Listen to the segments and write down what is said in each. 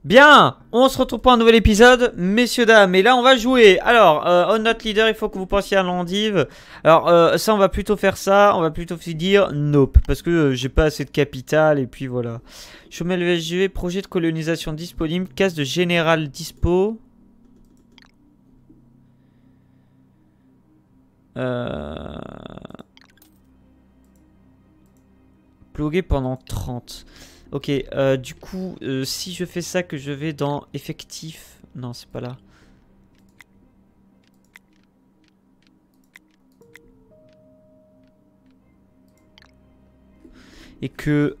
Bien, on se retrouve pour un nouvel épisode, messieurs, dames. Et là, on va jouer. Alors, on note leader, il faut que vous pensiez à l'endive. Alors, ça, on va plutôt faire ça. On va plutôt dire nope. Parce que j'ai pas assez de capital. Et puis voilà. Chômel VSG, projet de colonisation disponible. Case de général dispo. Ploguer pendant 30. Ok, du coup, si je fais ça, que je vais dans effectif... Non, c'est pas là. Et que...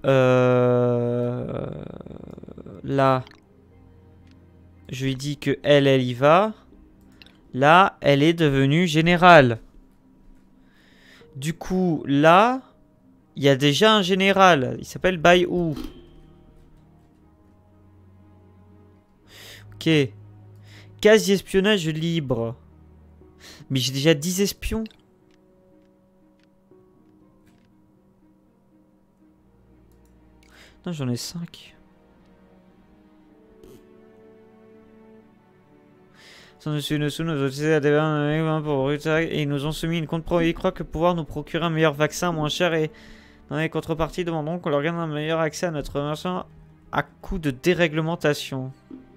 là... Je lui dis que elle y va. Là, elle est devenue générale. Du coup, là... Il y a déjà un général. Il s'appelle Bayou. Ok. Quasi espionnage libre. Mais j'ai déjà 10 espions. Non, j'en ai 5. Et ils nous ont soumis une contre. Ils croient que pouvoir nous procurer un meilleur vaccin moins cher et dans les contreparties demandons qu'on leur garde un meilleur accès à notre vaccin à coup de déréglementation.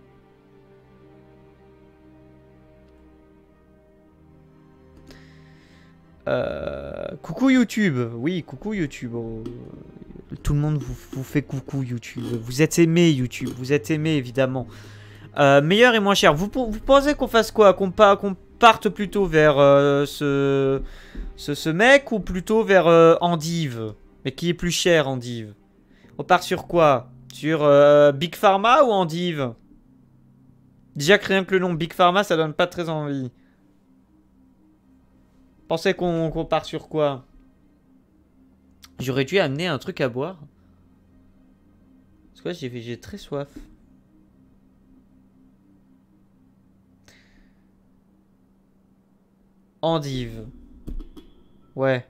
Coucou YouTube. Oui, coucou YouTube. Oh, tout le monde vous fait coucou YouTube. Vous êtes aimé YouTube. Vous êtes aimé évidemment. Meilleur et moins cher. Vous pensez qu'on fasse quoi? Qu'on parte plutôt vers ce mec ou plutôt vers Endive? Mais qui est plus cher, Endive? On part sur quoi? Sur Big Pharma ou Endive? Déjà que rien que le nom Big Pharma, ça donne pas très envie. Pensez qu'on part sur quoi? J'aurais dû amener un truc à boire. Parce que là, j'ai très soif. Endive. Ouais.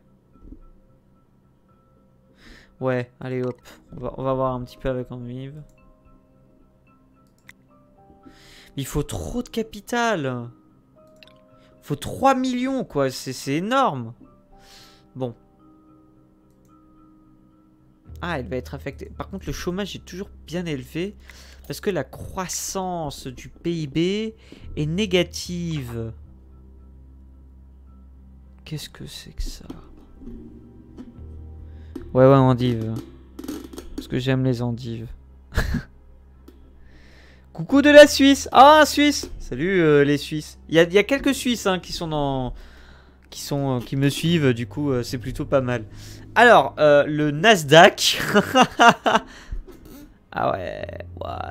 Ouais, allez hop. On va voir un petit peu avec Endive. Il faut trop de capital. Faut 3 millions quoi. C'est énorme. Bon. Ah, elle va être affectée. Par contre, le chômage est toujours bien élevé. Parce que la croissance du PIB est négative. Qu'est-ce que c'est que ça? Ouais, endive. Parce que j'aime les endives. Coucou de la Suisse. Ah, Suisse. Salut les Suisses. Il y a quelques Suisses hein, qui me suivent. Du coup, c'est plutôt pas mal. Alors, le Nasdaq. Ah ouais, what?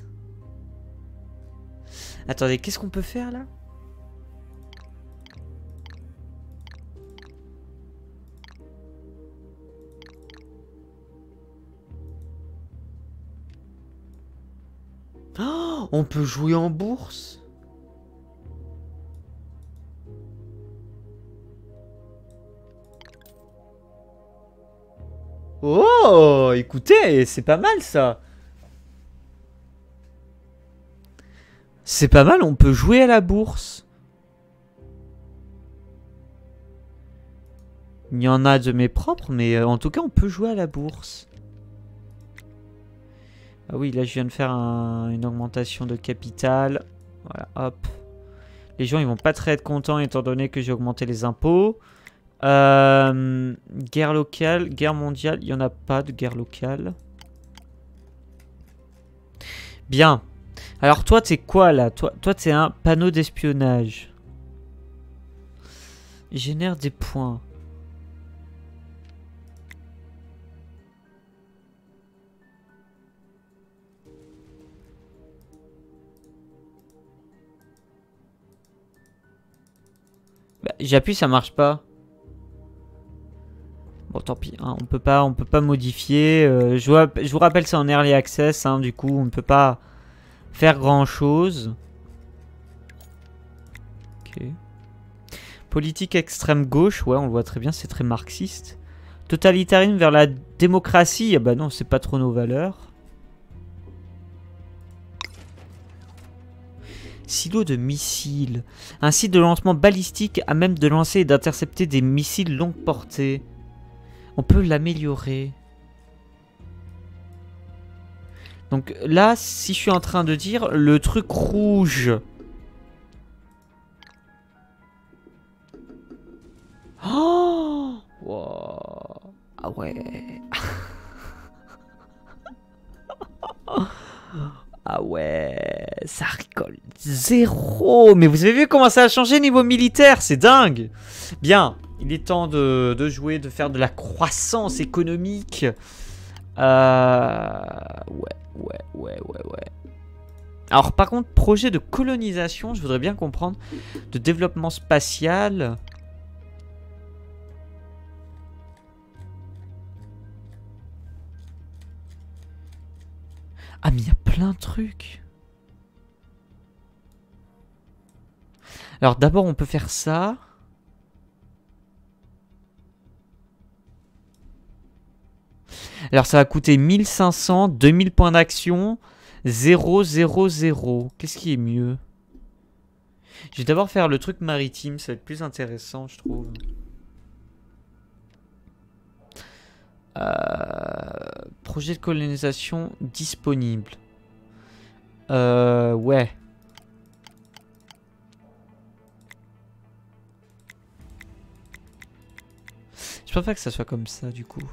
Attendez, qu'est-ce qu'on peut faire là? Oh, on peut jouer en bourse? Oh, écoutez, c'est pas mal ça. C'est pas mal, on peut jouer à la bourse. Il y en a de mes propres, mais en tout cas, on peut jouer à la bourse. Ah oui, là, je viens de faire une augmentation de capital. Voilà, hop. Les gens, ils vont pas très être contents étant donné que j'ai augmenté les impôts. Guerre locale, guerre mondiale. Il n'y en a pas de guerre locale. Bien. Alors toi, t'es quoi là? Toi, t'es un panneau d'espionnage. Il génère des points. Bah, j'appuie, ça marche pas. Bon, tant pis, hein, on peut pas modifier. Je vous rappelle, c'est en early access, hein, du coup, on ne peut pas faire grand chose. Ok. Politique extrême gauche, ouais, on le voit très bien, c'est très marxiste. Totalitarisme vers la démocratie, ah bah non, c'est pas trop nos valeurs. Silo de missiles. Un site de lancement balistique à même de lancer et d'intercepter des missiles longue portée. On peut l'améliorer. Donc là, si je suis en train de dire le truc rouge. Oh wow. Ah ouais. Ah ouais. Ça rigole. Zéro. Mais vous avez vu comment ça a changé niveau militaire? C'est dingue. Bien. Il est temps de jouer, de faire de la croissance économique. Ouais. Alors par contre, projet de colonisation, je voudrais bien comprendre. De développement spatial. Ah mais il y a plein de trucs. Alors d'abord on peut faire ça. Alors ça va coûter 1500, 2000 points d'action, 0, 0, 0. Qu'est-ce qui est mieux? Je vais d'abord faire le truc maritime, ça va être plus intéressant je trouve. Projet de colonisation disponible. Ouais. Je préfère que ça soit comme ça du coup.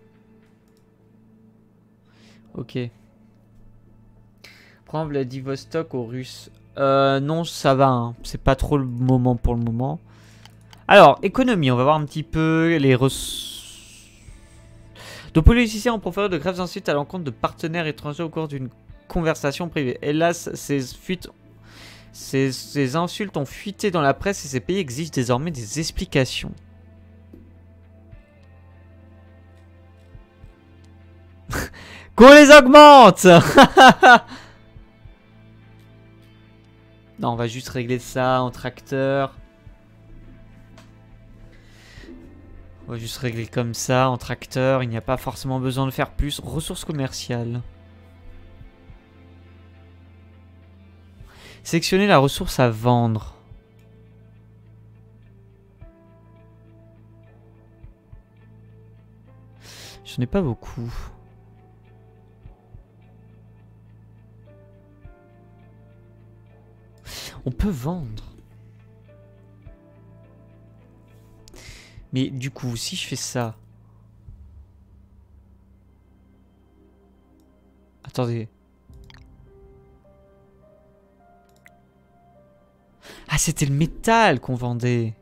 Ok. Prendre Vladivostok aux Russes. Non, ça va. Hein. C'est pas trop le moment pour le moment. Alors, économie. On va voir un petit peu les ressources. De politiciens ont proféré de graves insultes à l'encontre de partenaires étrangers au cours d'une conversation privée. Hélas, ces insultes ont fuité dans la presse et ces pays exigent désormais des explications. Qu'on les augmente. Non, on va juste régler ça en tracteur. On va juste régler comme ça en tracteur. Il n'y a pas forcément besoin de faire plus. Ressources commerciales. Sélectionner la ressource à vendre. J'en ai pas beaucoup. On peut vendre. Mais du coup, si je fais ça... Attendez. Ah, c'était le métal qu'on vendait.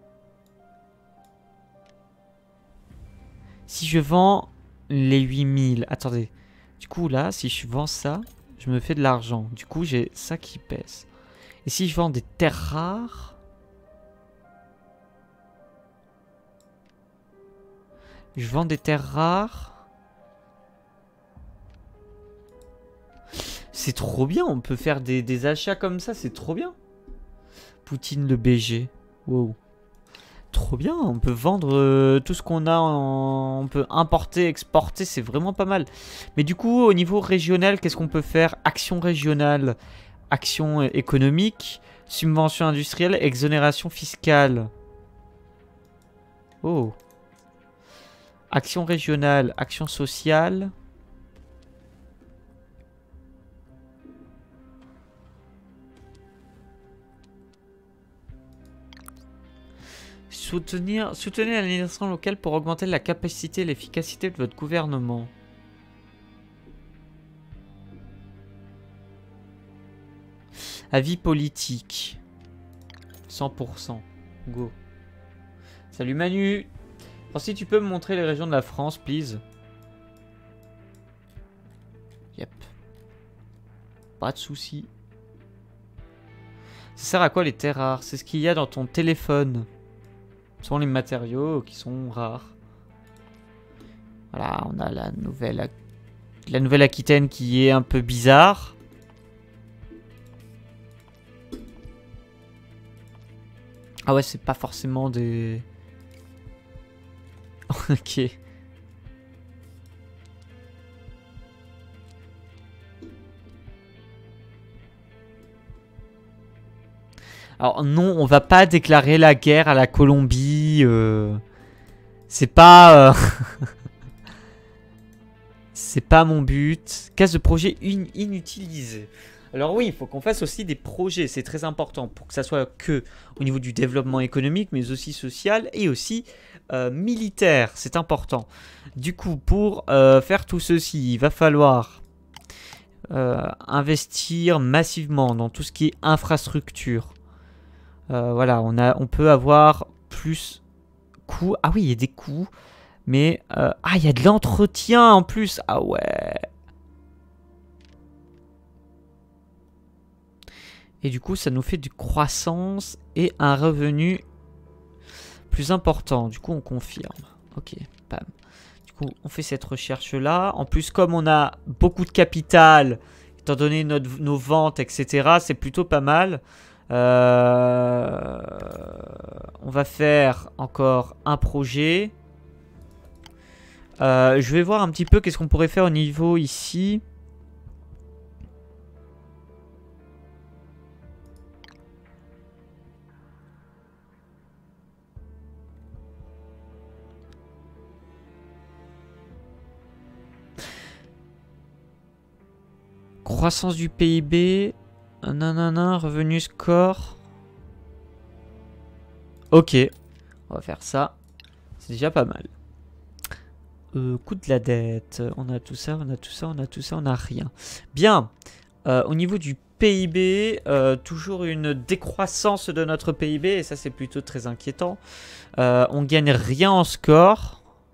Si je vends les 8000... Attendez. Du coup, là, si je vends ça, je me fais de l'argent. Du coup, j'ai ça qui pèse. Et si je vends des terres rares... Je vends des terres rares. C'est trop bien, on peut faire des achats comme ça, c'est trop bien. Poutine le BG. Wow. Trop bien, on peut vendre tout ce qu'on a, on peut importer, exporter, c'est vraiment pas mal. Mais du coup, au niveau régional, qu'est-ce qu'on peut faire? Action régionale, action économique, subvention industrielle, exonération fiscale. Oh. Action régionale, action sociale. Soutenez l'administration locale pour augmenter la capacité et l'efficacité de votre gouvernement. Avis politique. 100%. Go. Salut Manu. Si tu peux me montrer les régions de la France, please. Yep. Pas de soucis. Ça sert à quoi les terres rares? C'est ce qu'il y a dans ton téléphone. Ce sont les matériaux qui sont rares. Voilà, on a la Nouvelle-Aquitaine qui est un peu bizarre. Ah ouais, c'est pas forcément des... Ok. Alors non, on va pas déclarer la guerre à la Colombie. C'est pas... c'est pas mon but. Case de projet inutilisé. Alors oui, il faut qu'on fasse aussi des projets, c'est très important pour que ça soit que au niveau du développement économique, mais aussi social et aussi militaire, c'est important. Du coup, pour faire tout ceci, il va falloir investir massivement dans tout ce qui est infrastructure. Voilà, on peut avoir plus coûts. Ah oui, il y a des coûts, mais ah, il y a de l'entretien en plus. Ah ouais. Et du coup, ça nous fait du croissance et un revenu plus important. Du coup, on confirme. Ok, bam. Du coup, on fait cette recherche-là. En plus, comme on a beaucoup de capital, étant donné nos ventes, etc., c'est plutôt pas mal. On va faire encore un projet. Je vais voir un petit peu qu'est-ce qu'on pourrait faire au niveau ici. Croissance du PIB. Nanana, revenu score. Ok. On va faire ça. C'est déjà pas mal. Coût de la dette. On a tout ça, on a tout ça, on a tout ça, on a rien. Bien. Au niveau du PIB, toujours une décroissance de notre PIB. Et ça, c'est plutôt très inquiétant. On gagne rien en score.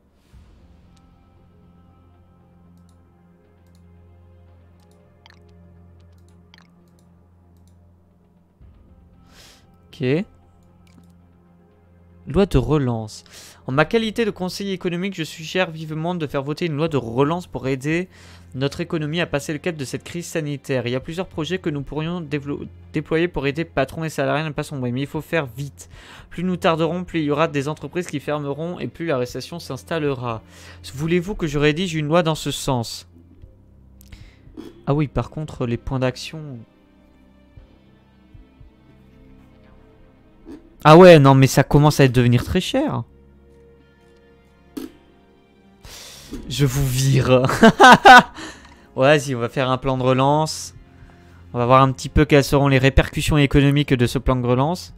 Ok. Loi de relance. En ma qualité de conseiller économique, je suggère vivement de faire voter une loi de relance pour aider notre économie à passer le cap de cette crise sanitaire. Il y a plusieurs projets que nous pourrions déployer pour aider patrons et salariés à ne pas sombrer. Mais il faut faire vite. Plus nous tarderons, plus il y aura des entreprises qui fermeront et plus la récession s'installera. Voulez-vous que je rédige une loi dans ce sens? Ah oui, par contre, les points d'action... Ah ouais, non, mais ça commence à devenir très cher. Je vous vire. Ouais, vas-y, on va faire un plan de relance. On va voir un petit peu quelles seront les répercussions économiques de ce plan de relance.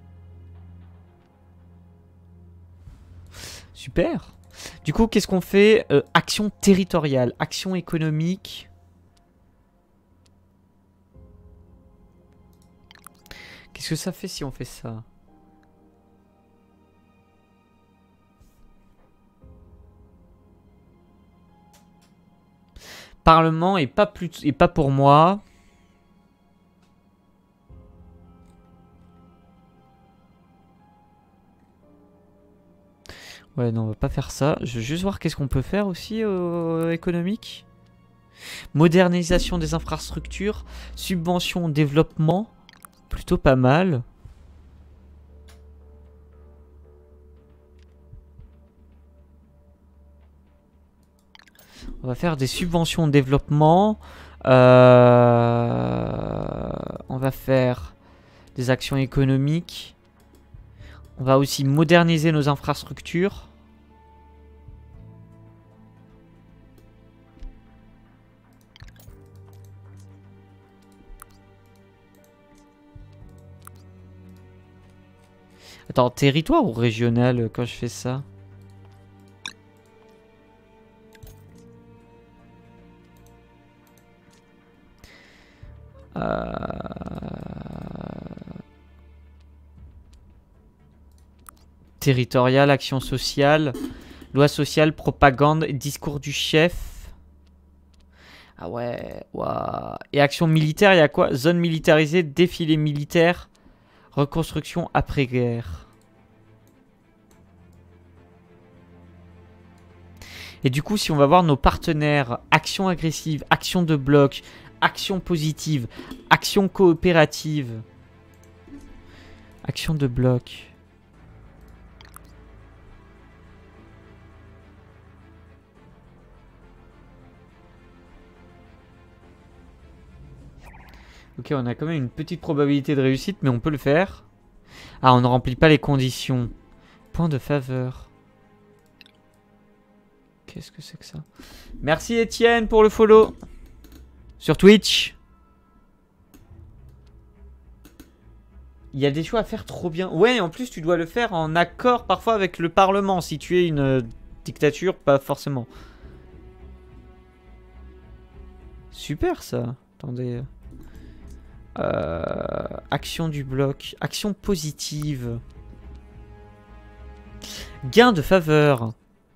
Super. Du coup, qu'est-ce qu'on fait? Action territoriale, action économique. Qu'est-ce que ça fait si on fait ça? Parlement et pas pour moi. Ouais, non, on va pas faire ça. Je veux juste voir qu'est-ce qu'on peut faire aussi économique. Modernisation des infrastructures, subvention, développement, plutôt pas mal. On va faire des subventions de développement. On va faire des actions économiques. On va aussi moderniser nos infrastructures. Attends, territoire ou régional quand je fais ça? Territorial, action sociale, loi sociale, propagande, discours du chef. Ah ouais, waouh. Et action militaire, il y a quoi? Zone militarisée, défilé militaire, reconstruction après-guerre. Et du coup, si on va voir nos partenaires, action agressive, action de bloc, action positive, action coopérative, action de bloc. Ok, on a quand même une petite probabilité de réussite, mais on peut le faire. Ah, on ne remplit pas les conditions. Point de faveur. Qu'est-ce que c'est que ça? Merci Étienne pour le follow. Sur Twitch. Il y a des choix à faire trop bien. Ouais, en plus tu dois le faire en accord parfois avec le Parlement. Si tu es une dictature, pas forcément. Super ça. Attendez. Action du bloc. Action positive. Gain de faveur.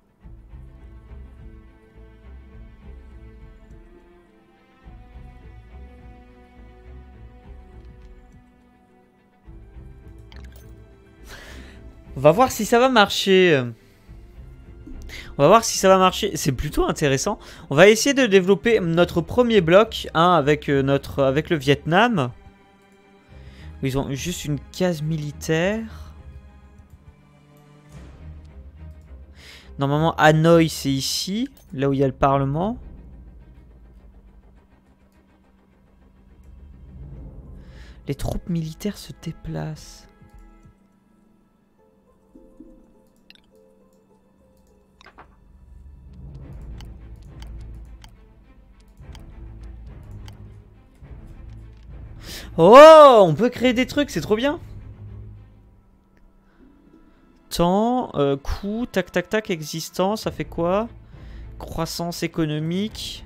On va voir si ça va marcher. On va voir si ça va marcher. C'est plutôt intéressant. On va essayer de développer notre premier bloc avec le Vietnam. Ils ont juste une case militaire. Normalement, Hanoï, c'est ici. Là où il y a le Parlement. Les troupes militaires se déplacent. Oh, on peut créer des trucs, c'est trop bien. Temps, coût, tac tac tac, existant, ça fait quoi? Croissance économique.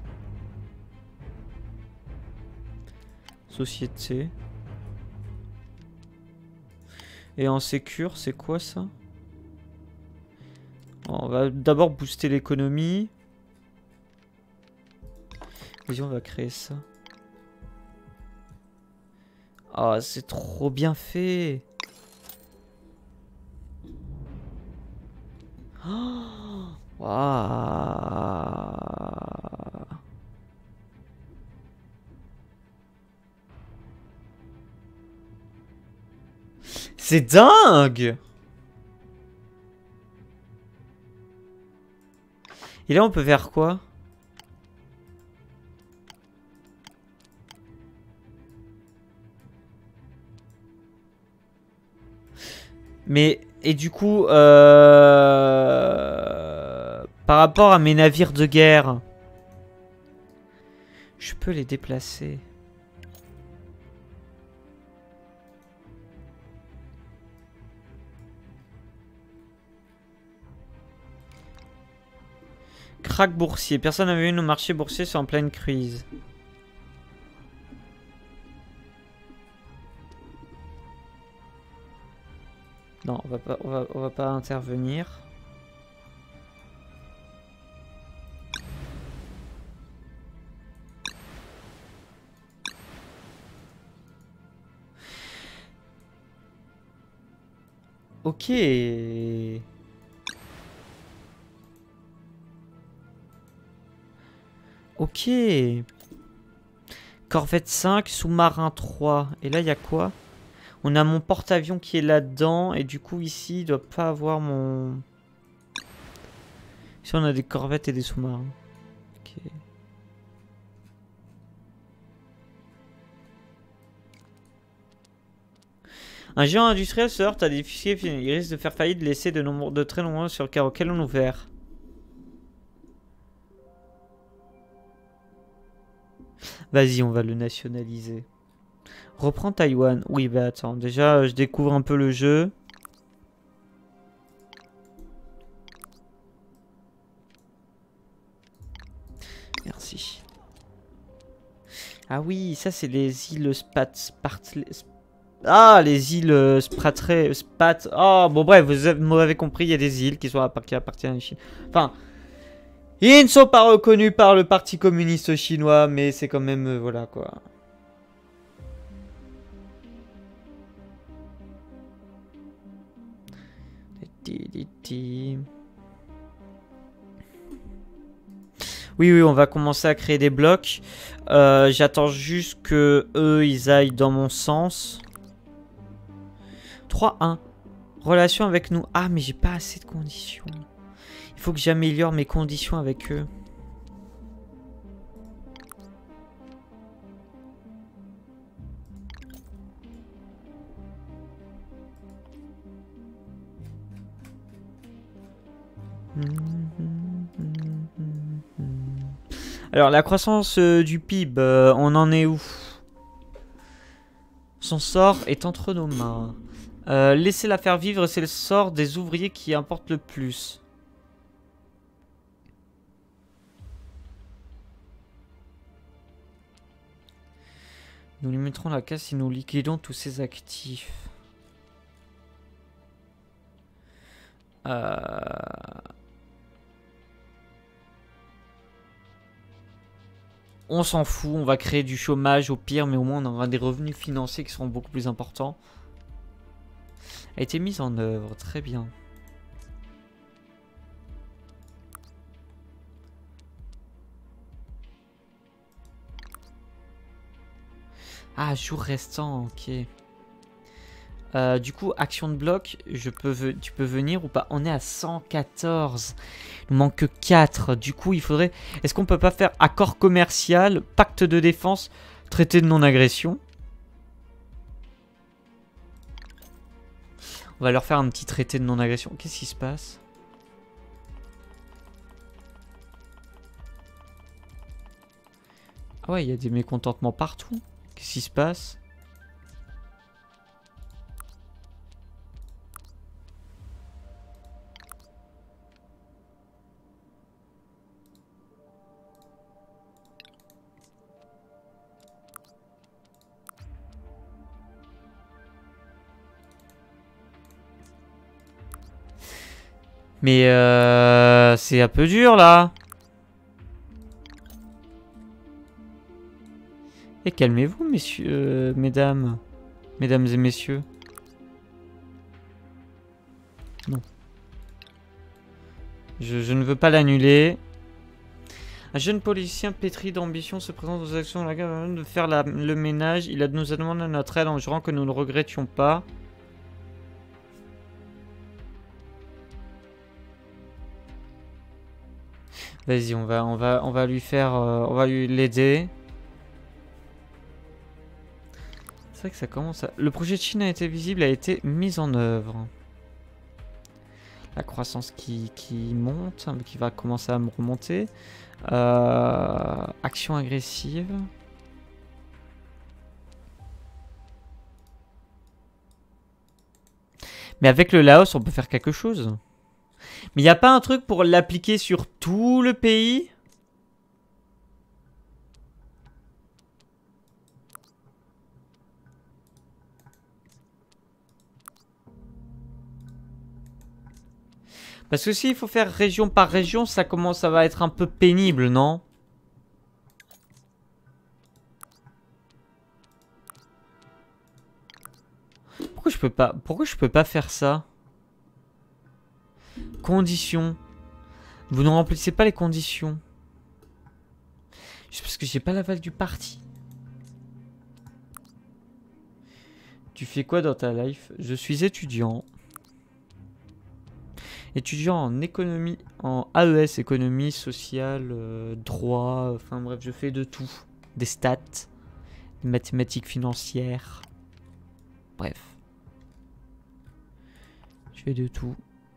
Société. Et en sécure, c'est quoi ça? On va d'abord booster l'économie. Vas-y, on va créer ça. Ah, c'est trop bien fait. Oh, waouh. C'est dingue. Et là, on peut faire quoi? Mais, et du coup, par rapport à mes navires de guerre, je peux les déplacer. Crack boursier. Personne n'avait vu nos marchés boursiers sont en pleine crise. Non, on va pas intervenir. Ok. Ok. Corvette 5, sous-marin 3. Et là, il y a quoi? On a mon porte-avions qui est là-dedans. Et du coup, ici, il doit pas avoir mon... Ici, on a des corvettes et des sous-marins. Ok. Un géant industriel se heurte à des fichiers. Il risque de faire faillite, de laisser de très nombreux sur le carreau. Quel on ouvert? Vas-y, on va le nationaliser. Reprends Taïwan. Oui, bah attends. Déjà, je découvre un peu le jeu. Merci. Ah oui, ça c'est les îles Ah, les îles Spratré... Spat... Oh, bon bref, vous m'avez compris, il y a des îles qui appartiennent à la Chine. Enfin... Ils ne sont pas reconnus par le Parti communiste chinois, mais c'est quand même... voilà, quoi. Oui, on va commencer à créer des blocs. J'attends juste que eux, ils aillent dans mon sens. 3-1. Relation avec nous. Ah, mais j'ai pas assez de conditions. Il faut que j'améliore mes conditions avec eux. Alors, la croissance du PIB, on en est où? Son sort est entre nos mains. Laissez-la faire vivre, c'est le sort des ouvriers qui importe le plus. Nous lui mettrons la casse si nous liquidons tous ses actifs. On s'en fout, on va créer du chômage au pire, mais au moins on aura des revenus financiers qui seront beaucoup plus importants. A été mise en œuvre, très bien. Ah, jour restant, ok. Du coup, action de bloc, tu peux venir ou pas? On est à 114. Il nous manque que 4. Du coup, il faudrait... Est-ce qu'on peut pas faire accord commercial, pacte de défense, traité de non-agression? On va leur faire un petit traité de non-agression. Qu'est-ce qui se passe? Ah ouais, il y a des mécontentements partout. Qu'est-ce qui se passe? Mais c'est un peu dur là. Et calmez-vous, messieurs, mesdames et messieurs. Non. Je ne veux pas l'annuler. Un jeune policier pétri d'ambition se présente aux actions de la guerre de faire le ménage. Il nous a demandé notre aide en jurant que nous ne le regrettions pas. Vas-y, on va lui faire, on va lui l'aider. C'est vrai que ça commence à... Le projet de Chine a été visible, a été mis en œuvre. La croissance qui monte, qui va commencer à me remonter. Action agressive. Mais avec le Laos, on peut faire quelque chose. Mais il n'y a pas un truc pour l'appliquer sur tout le pays? Parce que s'il faut faire région par région, ça va être un peu pénible, non? Pourquoi je peux pas faire ça? Conditions. Vous ne remplissez pas les conditions. Juste parce que j'ai pas l'aval du parti. Tu fais quoi dans ta life? Je suis étudiant. Étudiant en économie, en AES, économie sociale, droit, enfin bref, je fais de tout. Des stats, des mathématiques financières. Bref. Je fais de tout.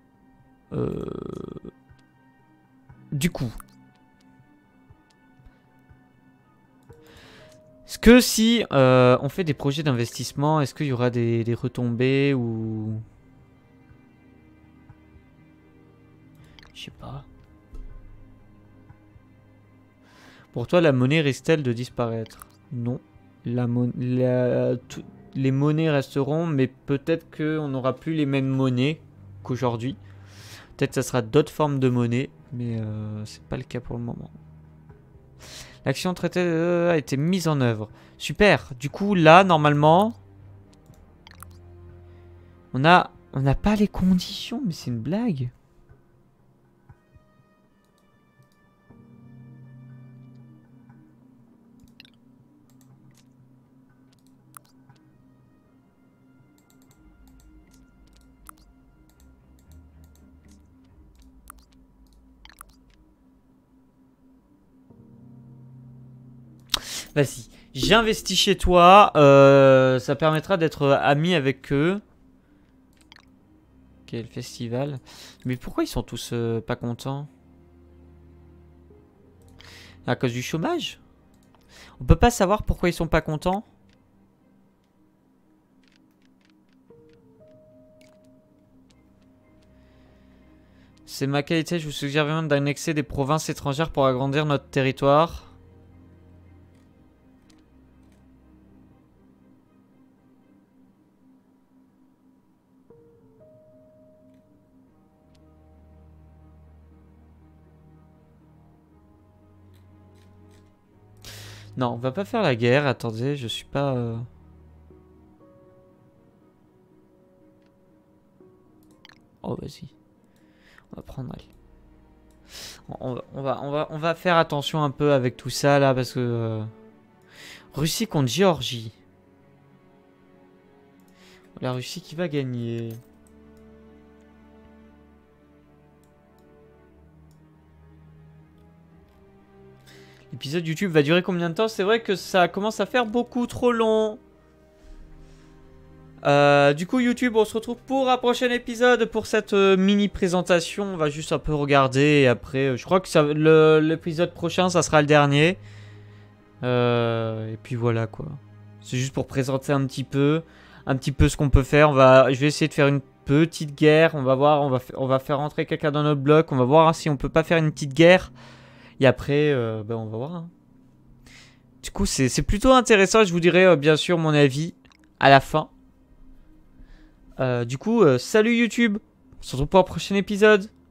Du coup. Est-ce que si on fait des projets d'investissement, est-ce qu'il y aura des retombées ou... Je sais pas. Pour toi, la monnaie risque-t-elle de disparaître? Non. Les monnaies resteront, mais peut-être qu'on n'aura plus les mêmes monnaies qu'aujourd'hui. Peut-être que ça sera d'autres formes de monnaie, mais c'est pas le cas pour le moment. L'action traitée a été mise en œuvre. Super. Du coup, là, normalement, on n'a pas les conditions, mais c'est une blague. Vas-y, j'investis chez toi, ça permettra d'être ami avec eux. Ok, le festival. Mais pourquoi ils sont tous pas contents? À cause du chômage? On peut pas savoir pourquoi ils sont pas contents? C'est ma qualité, je vous suggère vraiment d'annexer des provinces étrangères pour agrandir notre territoire. Non, on va pas faire la guerre, attendez, je suis pas... Oh, vas-y. On va prendre, allez. On va faire attention un peu avec tout ça, là, parce que... Russie contre Géorgie. La Russie qui va gagner. L'épisode YouTube va durer combien de temps? C'est vrai que ça commence à faire beaucoup trop long. Du coup YouTube, on se retrouve pour un prochain épisode pour cette mini présentation. On va juste un peu regarder et après, je crois que l'épisode prochain, ça sera le dernier. Et puis voilà quoi. C'est juste pour présenter un petit peu ce qu'on peut faire. Je vais essayer de faire une petite guerre. On va voir, on va faire rentrer quelqu'un dans notre bloc. On va voir si on peut pas faire une petite guerre. Et après, ben on va voir. Hein. Du coup, c'est plutôt intéressant. Je vous dirai bien sûr mon avis à la fin. Du coup, salut YouTube. On se retrouve pour un prochain épisode.